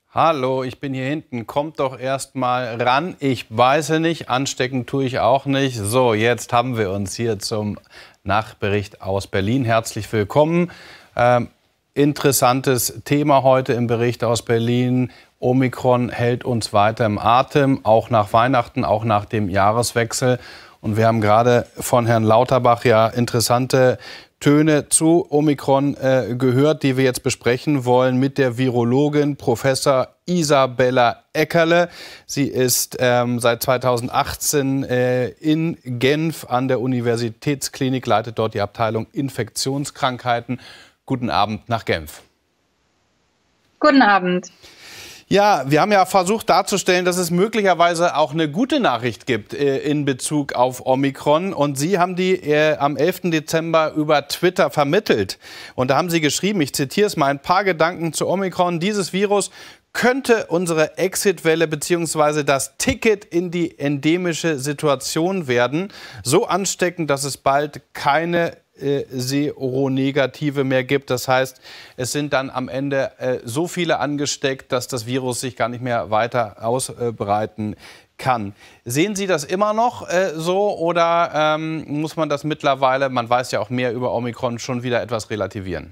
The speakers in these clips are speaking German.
Hallo, ich bin hier hinten. Kommt doch erst mal ran. Ich weiß nicht, anstecken tue ich auch nicht. So, jetzt haben wir uns hier zum Nachbericht aus Berlin. Herzlich willkommen. Interessantes Thema heute im Bericht aus Berlin. Omikron hält uns weiter im Atem, auch nach Weihnachten, auch nach dem Jahreswechsel. Und wir haben gerade von Herrn Lauterbach ja interessante Töne zu Omikron gehört, die wir jetzt besprechen wollen mit der Virologin Professor Isabella Eckerle. Sie ist seit 2018 in Genf an der Universitätsklinik, leitet dort die Abteilung Infektionskrankheiten. Guten Abend nach Genf. Guten Abend. Ja, wir haben ja versucht darzustellen, dass es möglicherweise auch eine gute Nachricht gibt in Bezug auf Omikron. Und Sie haben die am 11. Dezember über Twitter vermittelt. Und da haben Sie geschrieben, ich zitiere es mal, ein paar Gedanken zu Omikron. Dieses Virus könnte unsere Exitwelle bzw. das Ticket in die endemische Situation werden. So ansteckend, dass es bald keine Seronegative mehr gibt. Das heißt, es sind dann am Ende so viele angesteckt, dass das Virus sich gar nicht mehr weiter ausbreiten kann. Sehen Sie das immer noch so oder muss man das mittlerweile, man weiß ja auch mehr über Omikron, schon wieder etwas relativieren?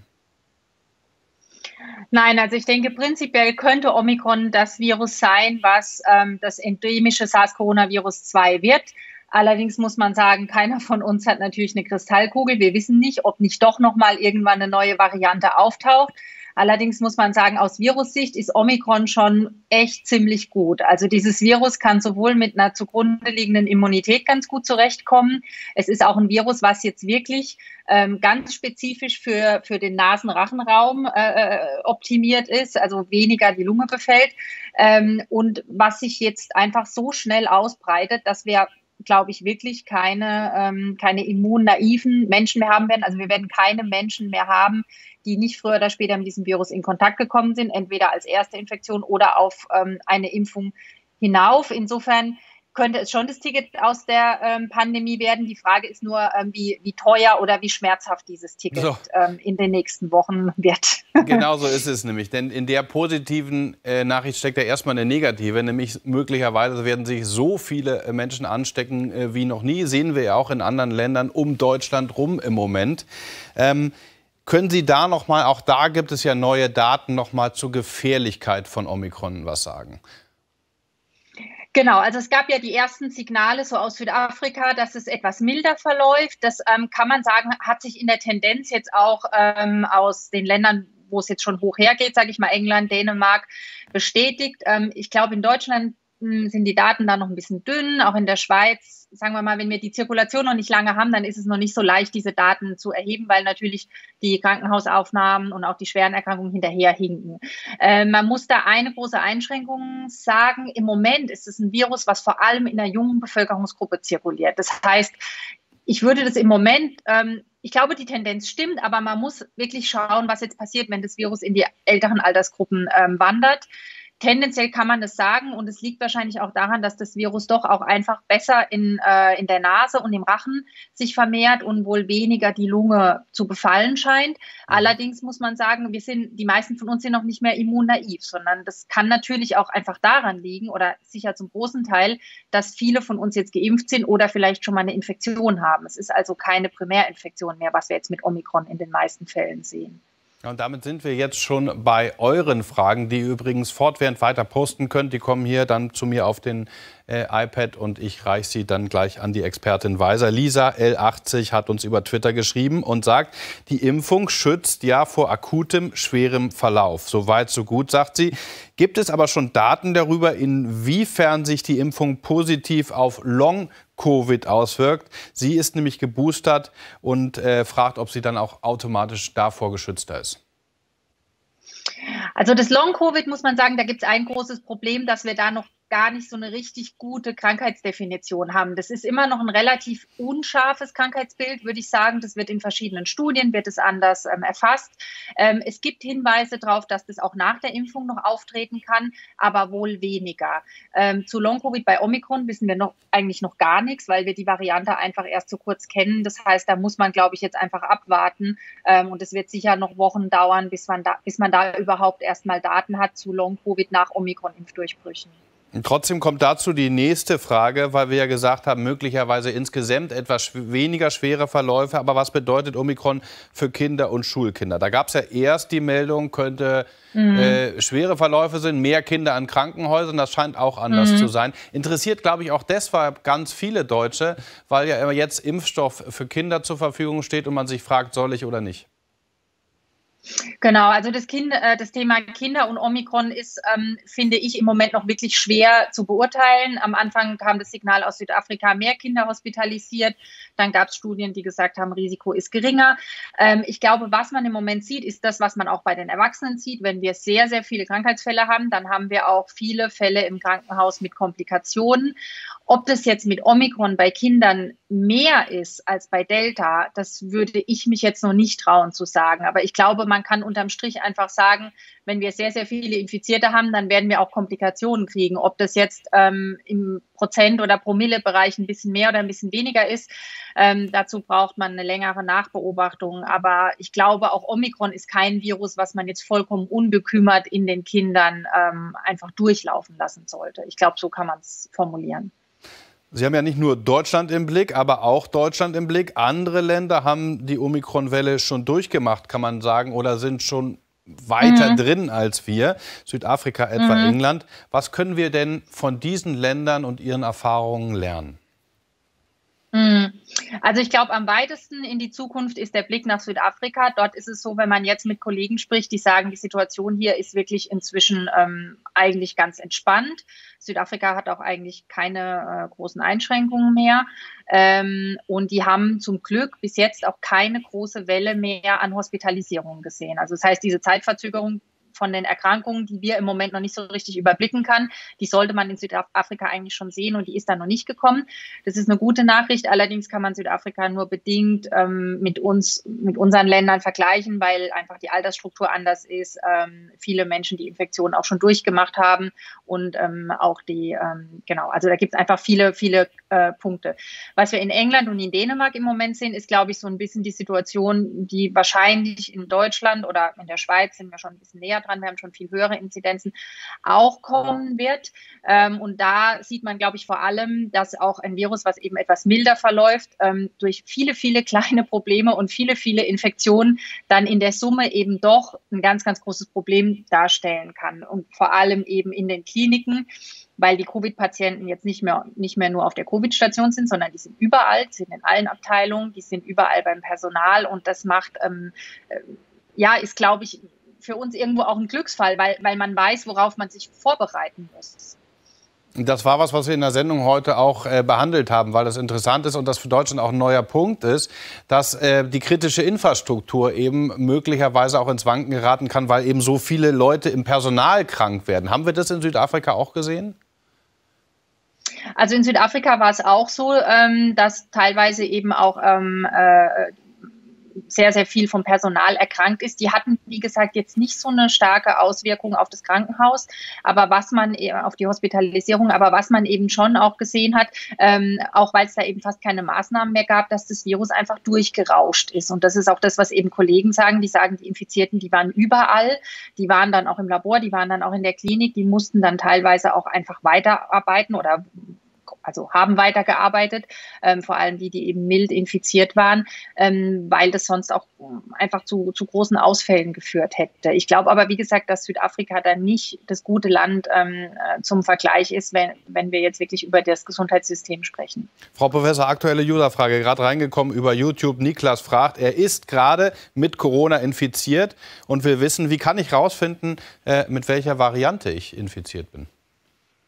Nein, also ich denke, prinzipiell könnte Omikron das Virus sein, was das endemische SARS-Coronavirus 2 wird. Allerdings muss man sagen, keiner von uns hat natürlich eine Kristallkugel. Wir wissen nicht, ob nicht doch noch mal irgendwann eine neue Variante auftaucht. Allerdings muss man sagen, aus Virussicht ist Omikron schon echt ziemlich gut. Also dieses Virus kann sowohl mit einer zugrunde liegenden Immunität ganz gut zurechtkommen. Es ist auch ein Virus, was jetzt wirklich ganz spezifisch für den Nasen-Rachenraum optimiert ist, also weniger die Lunge befällt. Und was sich jetzt einfach so schnell ausbreitet, dass wir, glaube ich, wirklich keine immunnaiven Menschen mehr haben werden. Also wir werden keine Menschen mehr haben, die nicht früher oder später mit diesem Virus in Kontakt gekommen sind, entweder als erste Infektion oder auf eine Impfung hinauf. Insofern könnte es schon das Ticket aus der Pandemie werden. Die Frage ist nur, wie teuer oder wie schmerzhaft dieses Ticket in den nächsten Wochen wird. Genau so ist es nämlich. Denn in der positiven Nachricht steckt ja erstmal eine negative. Nämlich möglicherweise werden sich so viele Menschen anstecken wie noch nie. Sehen wir ja auch in anderen Ländern um Deutschland rum im Moment. Können Sie da noch mal, auch da gibt es ja neue Daten, noch mal zur Gefährlichkeit von Omikron was sagen? Genau, also es gab ja die ersten Signale so aus Südafrika, dass es etwas milder verläuft. Das kann man sagen, hat sich in der Tendenz jetzt auch aus den Ländern, wo es jetzt schon hoch hergeht, sage ich mal England, Dänemark, bestätigt. Ich glaube, in Deutschland sind die Daten da noch ein bisschen dünn, auch in der Schweiz. Sagen wir mal, wenn wir die Zirkulation noch nicht lange haben, dann ist es noch nicht so leicht, diese Daten zu erheben, weil natürlich die Krankenhausaufnahmen und auch die schweren Erkrankungen hinterherhinken. Man muss da eine große Einschränkung sagen. Im Moment ist es ein Virus, was vor allem in einer jungen Bevölkerungsgruppe zirkuliert. Das heißt, ich würde das im Moment, ich glaube, die Tendenz stimmt, aber man muss wirklich schauen, was jetzt passiert, wenn das Virus in die älteren Altersgruppen wandert. Tendenziell kann man das sagen und es liegt wahrscheinlich auch daran, dass das Virus doch auch einfach besser in der Nase und im Rachen sich vermehrt und wohl weniger die Lunge zu befallen scheint. Allerdings muss man sagen, die meisten von uns sind noch nicht mehr immunnaiv, sondern das kann natürlich auch einfach daran liegen oder sicher zum großen Teil, dass viele von uns jetzt geimpft sind oder vielleicht schon mal eine Infektion haben. Es ist also keine Primärinfektion mehr, was wir jetzt mit Omikron in den meisten Fällen sehen. Und damit sind wir jetzt schon bei euren Fragen, die ihr übrigens fortwährend weiter posten könnt. Die kommen hier dann zu mir auf den iPad und ich reiche sie dann gleich an die Expertin weiter. Lisa L80 hat uns über Twitter geschrieben und sagt, die Impfung schützt ja vor akutem, schwerem Verlauf. So weit, so gut, sagt sie. Gibt es aber schon Daten darüber, inwiefern sich die Impfung positiv auf Long-Covid auswirkt? Sie ist nämlich geboostert und fragt, ob sie dann auch automatisch davor geschützter ist. Also das Long-Covid muss man sagen, da gibt es ein großes Problem, dass wir da noch gar nicht so eine richtig gute Krankheitsdefinition haben. Das ist immer noch ein relativ unscharfes Krankheitsbild, würde ich sagen. Das wird in verschiedenen Studien, wird es anders erfasst. Es gibt Hinweise darauf, dass das auch nach der Impfung noch auftreten kann, aber wohl weniger. Zu Long-Covid bei Omikron wissen wir eigentlich noch gar nichts, weil wir die Variante einfach erst so kurz kennen. Das heißt, da muss man, glaube ich, jetzt einfach abwarten. Und es wird sicher noch Wochen dauern, bis man da überhaupt erstmal Daten hat zu Long-Covid nach Omikron-Impfdurchbrüchen. Und trotzdem kommt dazu die nächste Frage, weil wir ja gesagt haben, möglicherweise insgesamt etwas weniger schwere Verläufe. Aber was bedeutet Omikron für Kinder und Schulkinder? Da gab es ja erst die Meldung, könnte schwere Verläufe sind, mehr Kinder an Krankenhäusern. Das scheint auch anders zu sein. Interessiert, glaube ich, auch deshalb ganz viele Deutsche, weil ja jetzt Impfstoff für Kinder zur Verfügung steht und man sich fragt, soll ich oder nicht? Genau, also das Thema Kinder und Omikron ist, finde ich, im Moment noch wirklich schwer zu beurteilen. Am Anfang kam das Signal aus Südafrika, mehr Kinder hospitalisiert. Dann gab es Studien, die gesagt haben, Risiko ist geringer. Ich glaube, was man im Moment sieht, ist das, was man auch bei den Erwachsenen sieht. Wenn wir sehr, sehr viele Krankheitsfälle haben, dann haben wir auch viele Fälle im Krankenhaus mit Komplikationen. Ob das jetzt mit Omikron bei Kindern mehr ist als bei Delta, das würde ich mich jetzt noch nicht trauen zu sagen. Aber ich glaube, man kann unterm Strich einfach sagen, wenn wir sehr, sehr viele Infizierte haben, dann werden wir auch Komplikationen kriegen. Ob das jetzt im Prozent- oder Promillebereich ein bisschen mehr oder ein bisschen weniger ist, dazu braucht man eine längere Nachbeobachtung. Aber ich glaube, auch Omikron ist kein Virus, was man jetzt vollkommen unbekümmert in den Kindern einfach durchlaufen lassen sollte. Ich glaube, so kann man es formulieren. Sie haben ja nicht nur Deutschland im Blick, aber auch Deutschland im Blick. Andere Länder haben die Omikron-Welle schon durchgemacht, kann man sagen, oder sind schon weiter drin als wir. Südafrika, etwa England. Was können wir denn von diesen Ländern und ihren Erfahrungen lernen? Also ich glaube, am weitesten in die Zukunft ist der Blick nach Südafrika. Dort ist es so, wenn man jetzt mit Kollegen spricht, die sagen, die Situation hier ist wirklich inzwischen eigentlich ganz entspannt. Südafrika hat auch eigentlich keine großen Einschränkungen mehr. Und die haben zum Glück bis jetzt auch keine große Welle mehr an Hospitalisierungen gesehen. Also das heißt, diese Zeitverzögerung von den Erkrankungen, die wir im Moment noch nicht so richtig überblicken kann, die sollte man in Südafrika eigentlich schon sehen und die ist da noch nicht gekommen. Das ist eine gute Nachricht. Allerdings kann man Südafrika nur bedingt mit unseren Ländern vergleichen, weil einfach die Altersstruktur anders ist, viele Menschen die Infektion auch schon durchgemacht haben und auch also da gibt es einfach viele Punkte. Was wir in England und in Dänemark im Moment sehen, ist, glaube ich, so ein bisschen die Situation, die wahrscheinlich in Deutschland oder in der Schweiz, sind wir schon ein bisschen näher dran, wir haben schon viel höhere Inzidenzen, auch kommen wird. Und da sieht man, glaube ich, vor allem, dass auch ein Virus, was eben etwas milder verläuft, durch viele, viele kleine Probleme und viele, viele Infektionen dann in der Summe eben doch ein ganz, ganz großes Problem darstellen kann. Und vor allem eben in den Kliniken, weil die Covid-Patienten jetzt nicht mehr nur auf der Covid-Station sind, sondern die sind überall, die sind in allen Abteilungen, die sind überall beim Personal. Und das macht, ist, glaube ich, für uns irgendwo auch ein Glücksfall, weil man weiß, worauf man sich vorbereiten muss. Das war was wir in der Sendung heute auch behandelt haben, weil das interessant ist und das für Deutschland auch ein neuer Punkt ist, dass die kritische Infrastruktur eben möglicherweise auch ins Wanken geraten kann, weil eben so viele Leute im Personal krank werden. Haben wir das in Südafrika auch gesehen? Also in Südafrika war es auch so, dass teilweise eben auch sehr, sehr viel vom Personal erkrankt ist. Die hatten, wie gesagt, jetzt nicht so eine starke Auswirkung auf das Krankenhaus, aber auf die Hospitalisierung, aber was man eben schon auch gesehen hat, auch weil es da eben fast keine Maßnahmen mehr gab, dass das Virus einfach durchgerauscht ist. Und das ist auch das, was eben Kollegen sagen. Die sagen, die Infizierten, die waren überall, die waren dann auch im Labor, die waren dann auch in der Klinik, die mussten dann teilweise auch einfach weiterarbeiten oder haben weitergearbeitet, vor allem die eben mild infiziert waren, weil das sonst auch einfach zu großen Ausfällen geführt hätte. Ich glaube aber, wie gesagt, dass Südafrika da nicht das gute Land zum Vergleich ist, wenn wir jetzt wirklich über das Gesundheitssystem sprechen. Frau Professor, aktuelle Userfrage, gerade reingekommen über YouTube. Niklas fragt, er ist gerade mit Corona infiziert und will wissen, wie kann ich rausfinden, mit welcher Variante ich infiziert bin?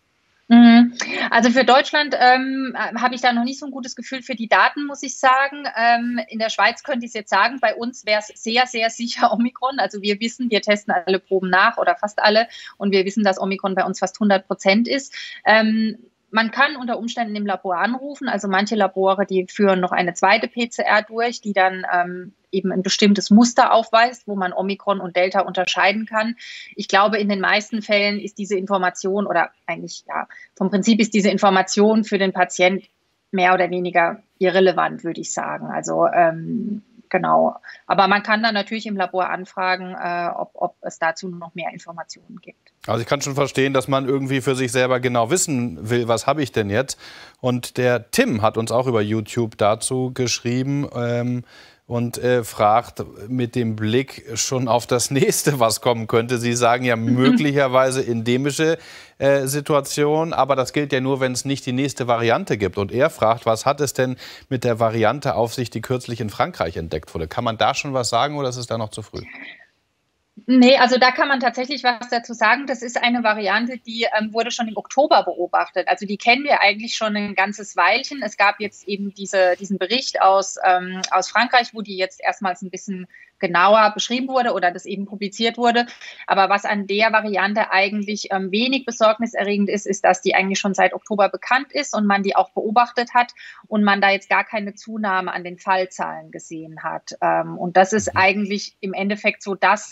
Also für Deutschland habe ich da noch nicht so ein gutes Gefühl für die Daten, muss ich sagen. In der Schweiz könnte ich es jetzt sagen, bei uns wäre es sehr, sehr sicher Omikron. Also wir wissen, wir testen alle Proben nach oder fast alle und wir wissen, dass Omikron bei uns fast 100% ist. Man kann unter Umständen im Labor anrufen. Also manche Labore, die führen noch eine zweite PCR durch, die dann eben ein bestimmtes Muster aufweist, wo man Omikron und Delta unterscheiden kann. Ich glaube, in den meisten Fällen ist diese Information oder eigentlich ja, vom Prinzip ist diese Information für den Patient mehr oder weniger irrelevant, würde ich sagen. Also genau. Aber man kann dann natürlich im Labor anfragen, ob es dazu noch mehr Informationen gibt. Also ich kann schon verstehen, dass man irgendwie für sich selber genau wissen will, was habe ich denn jetzt? Und der Tim hat uns auch über YouTube dazu geschrieben und fragt mit dem Blick schon auf das nächste, was kommen könnte. Sie sagen ja möglicherweise endemische Situation, aber das gilt ja nur, wenn es nicht die nächste Variante gibt. Und er fragt, was hat es denn mit der Variante auf sich, die kürzlich in Frankreich entdeckt wurde? Kann man da schon was sagen oder ist es da noch zu früh? Nee, also da kann man tatsächlich was dazu sagen. Das ist eine Variante, die wurde schon im Oktober beobachtet. Also die kennen wir eigentlich schon ein ganzes Weilchen. Es gab jetzt eben diesen Bericht aus Frankreich, wo die jetzt erstmals ein bisschen genauer beschrieben wurde oder das eben publiziert wurde. Aber was an der Variante eigentlich wenig besorgniserregend ist, ist, dass die eigentlich schon seit Oktober bekannt ist und man die auch beobachtet hat und man da jetzt gar keine Zunahme an den Fallzahlen gesehen hat. Und das ist eigentlich im Endeffekt so das,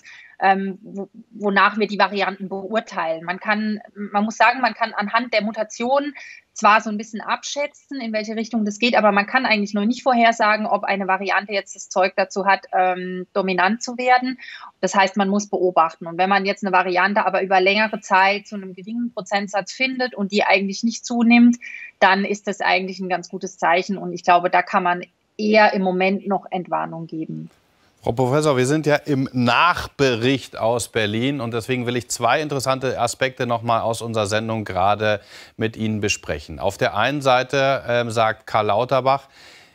wonach wir die Varianten beurteilen. Man muss sagen, man kann anhand der Mutationen zwar so ein bisschen abschätzen, in welche Richtung das geht, aber man kann eigentlich noch nicht vorhersagen, ob eine Variante jetzt das Zeug dazu hat, dominant zu werden. Das heißt, man muss beobachten. Und wenn man jetzt eine Variante aber über längere Zeit zu einem geringen Prozentsatz findet und die eigentlich nicht zunimmt, dann ist das eigentlich ein ganz gutes Zeichen. Und ich glaube, da kann man eher im Moment noch Entwarnung geben. Frau Professor, wir sind ja im Nachbericht aus Berlin und deswegen will ich zwei interessante Aspekte noch mal aus unserer Sendung gerade mit Ihnen besprechen. Auf der einen Seite sagt Karl Lauterbach,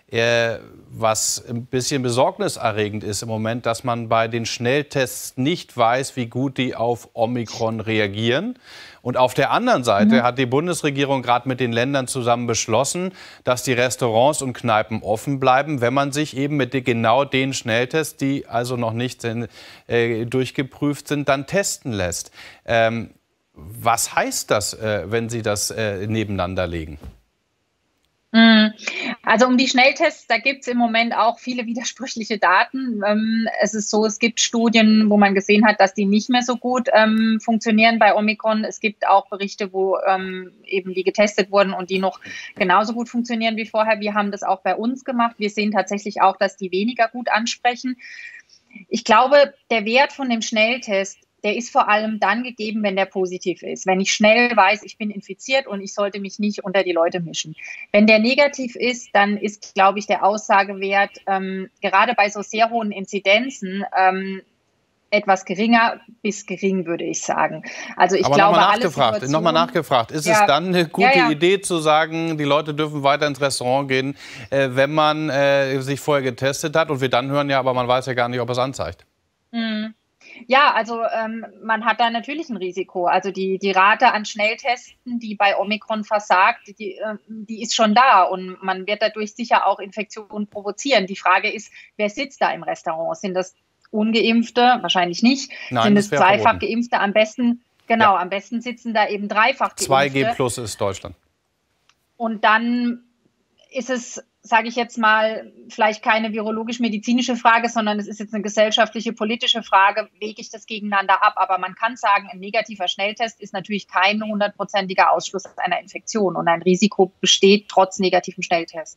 was ein bisschen besorgniserregend ist im Moment, dass man bei den Schnelltests nicht weiß, wie gut die auf Omikron reagieren. Und auf der anderen Seite hat die Bundesregierung gerade mit den Ländern zusammen beschlossen, dass die Restaurants und Kneipen offen bleiben, wenn man sich eben mit genau den Schnelltests, die also noch nicht durchgeprüft sind, dann testen lässt. Was heißt das, wenn Sie das nebeneinander legen? Also um die Schnelltests, da gibt es im Moment auch viele widersprüchliche Daten. Es ist so, es gibt Studien, wo man gesehen hat, dass die nicht mehr so gut funktionieren bei Omikron. Es gibt auch Berichte, wo eben die getestet wurden und die noch genauso gut funktionieren wie vorher. Wir haben das auch bei uns gemacht. Wir sehen tatsächlich auch, dass die weniger gut ansprechen. Ich glaube, der Wert von dem Schnelltest, der ist vor allem dann gegeben, wenn der positiv ist. Wenn ich schnell weiß, ich bin infiziert und ich sollte mich nicht unter die Leute mischen. Wenn der negativ ist, dann ist, glaube ich, der Aussagewert gerade bei so sehr hohen Inzidenzen etwas geringer bis gering, würde ich sagen. Also ich glaube, nochmal nachgefragt. Ist es dann eine gute Idee zu sagen, die Leute dürfen weiter ins Restaurant gehen, wenn man sich vorher getestet hat und wir dann hören ja, aber man weiß ja gar nicht, ob es anzeigt? Ja, also man hat da natürlich ein Risiko. Also die Rate an Schnelltesten, die bei Omikron versagt, die ist schon da und man wird dadurch sicher auch Infektionen provozieren. Die Frage ist, wer sitzt da im Restaurant? Sind das Ungeimpfte? Wahrscheinlich nicht. Nein, sind es zweifach Geimpfte? Am besten, genau, am besten sitzen da eben dreifach Geimpfte. 2G plus ist Deutschland. Und dann ist es, sage ich jetzt mal, vielleicht keine virologisch-medizinische Frage, sondern es ist jetzt eine gesellschaftliche, politische Frage, wege ich das gegeneinander ab. Aber man kann sagen, ein negativer Schnelltest ist natürlich kein 100%iger Ausschluss einer Infektion und ein Risiko besteht trotz negativem Schnelltest.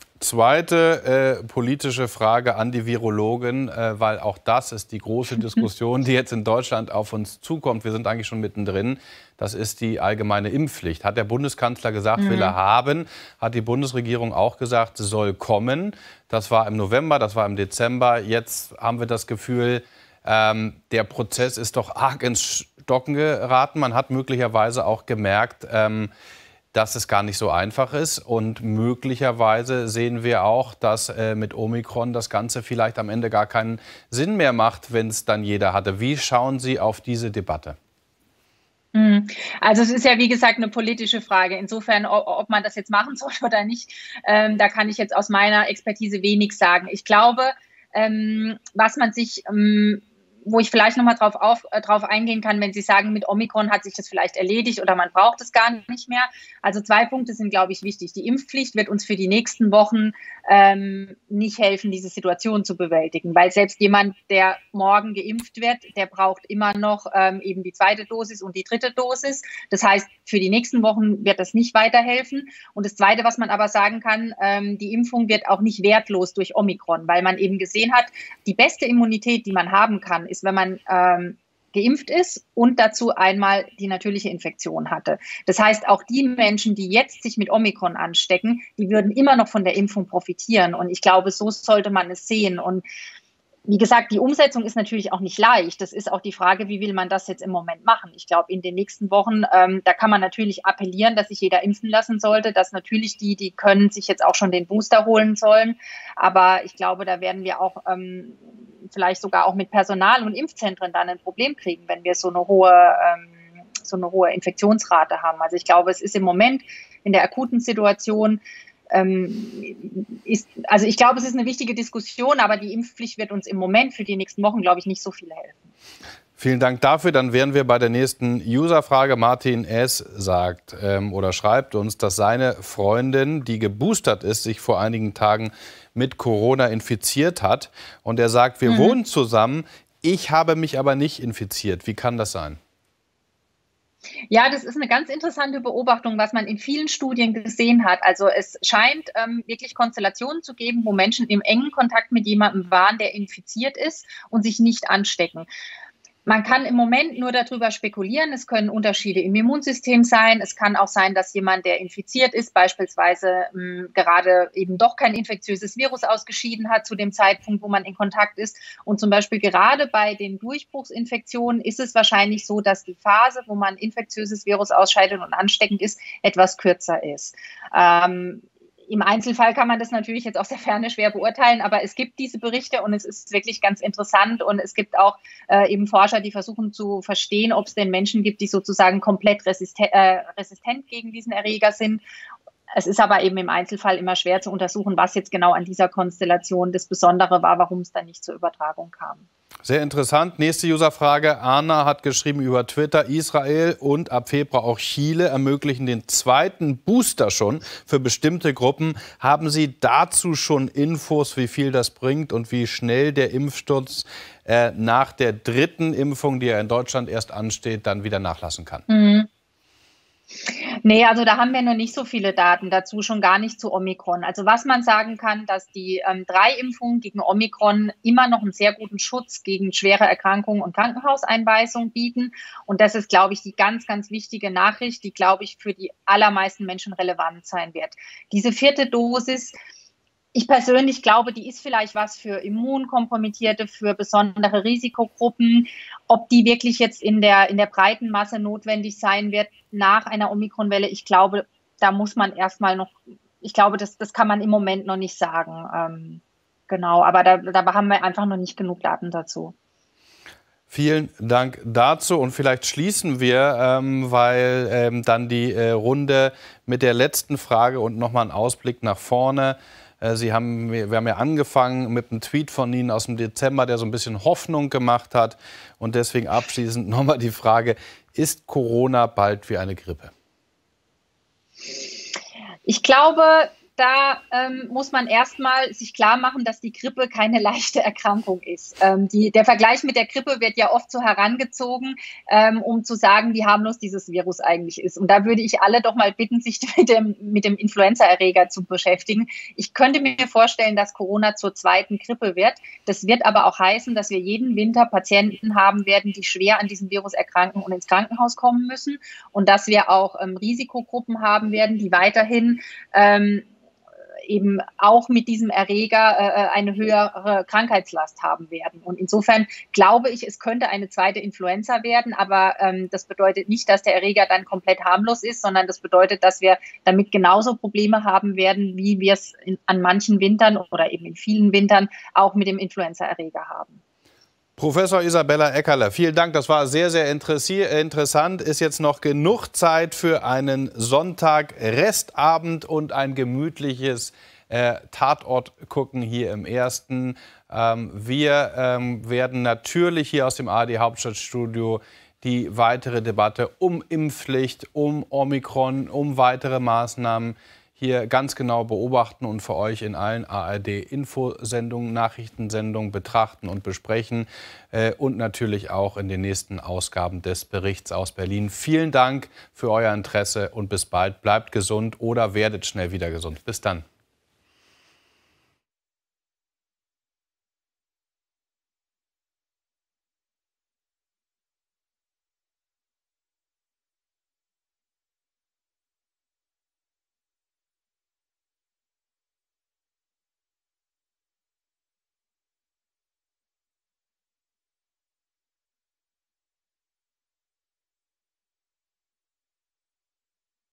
Zweite politische Frage an die Virologen, weil auch das ist die große Diskussion, die jetzt in Deutschland auf uns zukommt. Wir sind eigentlich schon mittendrin. Das ist die allgemeine Impfpflicht. Hat der Bundeskanzler gesagt, will er haben. Hat die Bundesregierung auch gesagt, soll kommen. Das war im November, das war im Dezember. Jetzt haben wir das Gefühl, der Prozess ist doch arg ins Stocken geraten. Man hat möglicherweise auch gemerkt, dass es gar nicht so einfach ist. Und möglicherweise sehen wir auch, dass mit Omikron das Ganze vielleicht am Ende gar keinen Sinn mehr macht, wenn es dann jeder hatte. Wie schauen Sie auf diese Debatte? Also es ist ja, wie gesagt, eine politische Frage. Insofern, ob man das jetzt machen soll oder nicht, da kann ich jetzt aus meiner Expertise wenig sagen. Ich glaube, was man sich, wo ich vielleicht nochmal drauf eingehen kann, wenn Sie sagen, mit Omikron hat sich das vielleicht erledigt oder man braucht es gar nicht mehr. Also 2 Punkte sind, glaube ich, wichtig. Die Impfpflicht wird uns für die nächsten Wochen nicht helfen, diese Situation zu bewältigen, weil selbst jemand, der morgen geimpft wird, der braucht immer noch eben die 2. Dosis und die 3. Dosis. Das heißt, für die nächsten Wochen wird das nicht weiterhelfen. Und das Zweite, was man aber sagen kann, die Impfung wird auch nicht wertlos durch Omikron, weil man eben gesehen hat, die beste Immunität, die man haben kann, ist, wenn man geimpft ist und dazu einmal die natürliche Infektion hatte. Das heißt, auch die Menschen, die jetzt sich mit Omikron anstecken, die würden immer noch von der Impfung profitieren. Und ich glaube, so sollte man es sehen. Und wie gesagt, die Umsetzung ist natürlich auch nicht leicht. Das ist auch die Frage, wie will man das jetzt im Moment machen? Ich glaube, in den nächsten Wochen, da kann man natürlich appellieren, dass sich jeder impfen lassen sollte, dass natürlich die können, sich jetzt auch schon den Booster holen sollen. Aber ich glaube, da werden wir auch vielleicht sogar auch mit Personal und Impfzentren dann ein Problem kriegen, wenn wir so eine hohe Infektionsrate haben. Also ich glaube, es ist im Moment in der akuten Situation ich glaube, es ist eine wichtige Diskussion, aber die Impfpflicht wird uns im Moment für die nächsten Wochen, glaube ich, nicht so viel helfen. Vielen Dank dafür. Dann wären wir bei der nächsten User-Frage. Martin S. sagt oder schreibt uns, dass seine Freundin, die geboostert ist, sich vor einigen Tagen mit Corona infiziert hat. Und er sagt, wir wohnen zusammen, ich habe mich aber nicht infiziert. Wie kann das sein? Ja, das ist eine ganz interessante Beobachtung, was man in vielen Studien gesehen hat. Also es scheint wirklich Konstellationen zu geben, wo Menschen im engen Kontakt mit jemandem waren, der infiziert ist und sich nicht anstecken. Man kann im Moment nur darüber spekulieren. Es können Unterschiede im Immunsystem sein. Es kann auch sein, dass jemand, der infiziert ist, beispielsweise gerade eben doch kein infektiöses Virus ausgeschieden hat zu dem Zeitpunkt, wo man in Kontakt ist. Und zum Beispiel gerade bei den Durchbruchsinfektionen ist es wahrscheinlich so, dass die Phase, wo man infektiöses Virus ausscheidet und ansteckend ist, etwas kürzer ist. Im Einzelfall kann man das natürlich jetzt aus der Ferne schwer beurteilen, aber es gibt diese Berichte und es ist wirklich ganz interessant und es gibt auch eben Forscher, die versuchen zu verstehen, ob es denn Menschen gibt, die sozusagen komplett resistent gegen diesen Erreger sind. Es ist aber eben im Einzelfall immer schwer zu untersuchen, was jetzt genau an dieser Konstellation das Besondere war, warum es dann nicht zur Übertragung kam. Sehr interessant. Nächste Userfrage. Anna hat geschrieben über Twitter, Israel und ab Februar auch Chile ermöglichen den 2. Booster schon für bestimmte Gruppen. Haben Sie dazu schon Infos, wie viel das bringt und wie schnell der Impfschutz nach der 3. Impfung, die ja in Deutschland erst ansteht, dann wieder nachlassen kann? Nee, also da haben wir noch nicht so viele Daten dazu, schon gar nicht zu Omikron. Also was man sagen kann, dass die 3 Impfungen gegen Omikron immer noch einen sehr guten Schutz gegen schwere Erkrankungen und Krankenhauseinweisung bieten. Und das ist, glaube ich, die ganz, ganz wichtige Nachricht, die, glaube ich, für die allermeisten Menschen relevant sein wird. Diese 4. Dosis, ich persönlich glaube, die ist vielleicht was für Immunkompromittierte, für besondere Risikogruppen. Ob die wirklich jetzt in der breiten Masse notwendig sein wird nach einer Omikronwelle, ich glaube, da muss man erstmal noch, ich glaube, das kann man im Moment noch nicht sagen. Genau, aber da haben wir einfach noch nicht genug Daten dazu. Vielen Dank dazu und vielleicht schließen wir, weil dann die Runde mit der letzten Frage und nochmal einen Ausblick nach vorne. Wir haben ja angefangen mit einem Tweet von Ihnen aus dem Dezember, der so ein bisschen Hoffnung gemacht hat. Und deswegen abschließend nochmal die Frage, ist Corona bald wie eine Grippe? Ich glaube, da muss man erstmal sich klar machen, dass die Grippe keine leichte Erkrankung ist. Der Vergleich mit der Grippe wird ja oft so herangezogen, um zu sagen, wie harmlos dieses Virus eigentlich ist. Und da würde ich alle doch mal bitten, sich mit dem Influenza-Erreger zu beschäftigen. Ich könnte mir vorstellen, dass Corona zur 2. Grippe wird. Das wird aber auch heißen, dass wir jeden Winter Patienten haben werden, die schwer an diesem Virus erkranken und ins Krankenhaus kommen müssen. Und dass wir auch Risikogruppen haben werden, die weiterhin eben auch mit diesem Erreger eine höhere Krankheitslast haben werden. Und insofern glaube ich, es könnte eine 2. Influenza werden, aber das bedeutet nicht, dass der Erreger dann komplett harmlos ist, sondern das bedeutet, dass wir damit genauso Probleme haben werden, wie wir es an manchen Wintern oder eben in vielen Wintern auch mit dem Influenza-Erreger haben. Professor Isabella Eckerle, vielen Dank. Das war sehr, sehr interessant. Ist jetzt noch genug Zeit für einen Sonntag, Restabend und ein gemütliches Tatort gucken hier im Ersten. Wir werden natürlich hier aus dem ARD Hauptstadtstudio die weitere Debatte um Impfpflicht, um Omikron, um weitere Maßnahmen hier ganz genau beobachten und für euch in allen ARD-Infosendungen, Nachrichtensendungen betrachten und besprechen und natürlich auch in den nächsten Ausgaben des Berichts aus Berlin. Vielen Dank für euer Interesse und bis bald. Bleibt gesund oder werdet schnell wieder gesund. Bis dann.